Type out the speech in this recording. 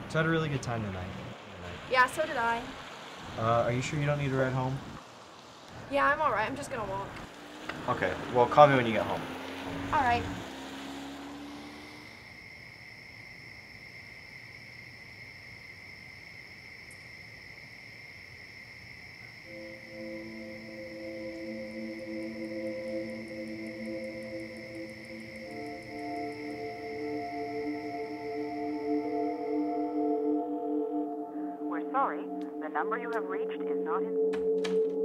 So I had a really good time tonight. Yeah, so did I. Are you sure you don't need a ride home? Yeah, I'm alright. I'm just gonna walk. Okay, well, call me when you get home. Alright. We're sorry, the number you have reached is not in...